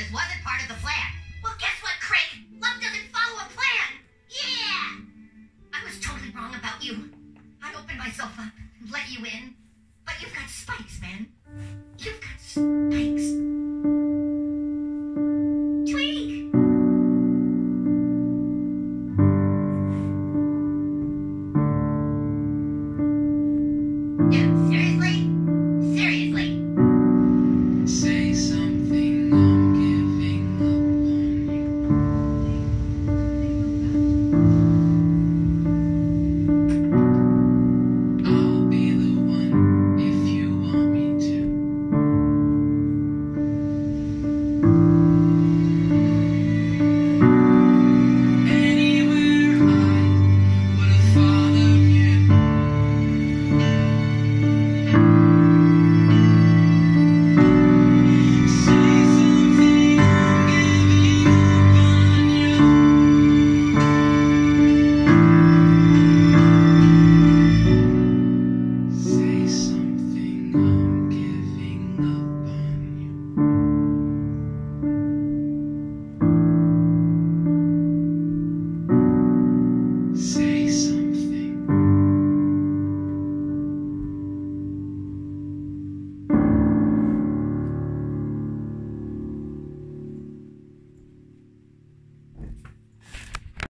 This wasn't part of the plan. Well, guess what, Craig? Love doesn't follow a plan. Yeah! I was totally wrong about you. I opened myself up and let you in. But you've got spikes, man. You've got spikes.